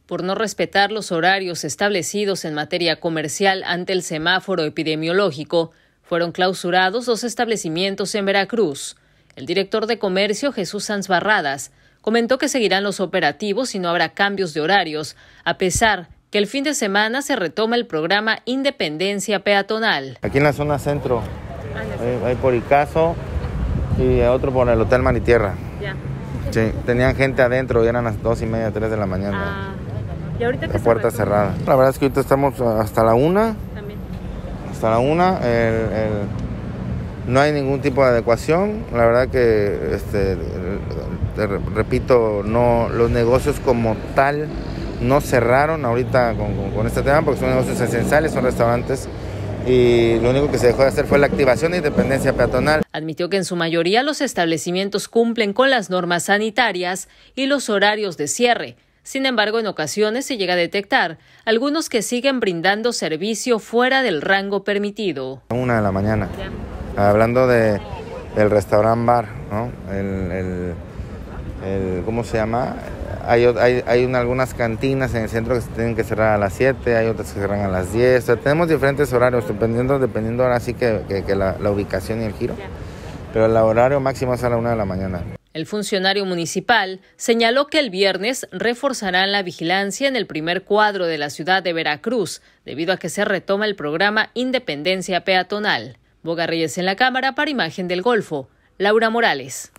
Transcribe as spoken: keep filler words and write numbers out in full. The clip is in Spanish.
por no respetar los horarios establecidos en materia comercial ante el semáforo epidemiológico, fueron clausurados dos establecimientos en Veracruz. El director de Comercio, Jesús Sanz Barradas, comentó que seguirán los operativos y no habrá cambios de horarios, a pesar que el fin de semana se retoma el programa Independencia Peatonal. Aquí en la zona centro, hay, hay por Icaso y otro por el Hotel Maritierra. Ya. Sí, tenían gente adentro y eran las dos y media, tres de la mañana. Ah. ¿Y ahorita la puerta cerrada. La verdad es que ahorita estamos hasta la una. También. Hasta la una. El, el, no hay ningún tipo de adecuación. La verdad que, este, te repito, no, los negocios como tal no cerraron ahorita con, con, con este tema porque son negocios esenciales, son restaurantes. Y lo único que se dejó de hacer fue la activación de Independencia Peatonal. Admitió que en su mayoría los establecimientos cumplen con las normas sanitarias y los horarios de cierre. Sin embargo, en ocasiones se llega a detectar algunos que siguen brindando servicio fuera del rango permitido. Una de la mañana, ya. Hablando de, del restaurant bar, ¿no? El, el, el, ¿cómo se llama? Hay, hay, hay una, algunas cantinas en el centro que se tienen que cerrar a las siete, hay otras que cerran a las diez. O sea, tenemos diferentes horarios, dependiendo, dependiendo ahora sí que, que, que la, la ubicación y el giro. Pero el horario máximo es a la una de la mañana. El funcionario municipal señaló que el viernes reforzarán la vigilancia en el primer cuadro de la ciudad de Veracruz, debido a que se retoma el programa Independencia Peatonal. Boga Reyes en la cámara para Imagen del Golfo. Laura Morales.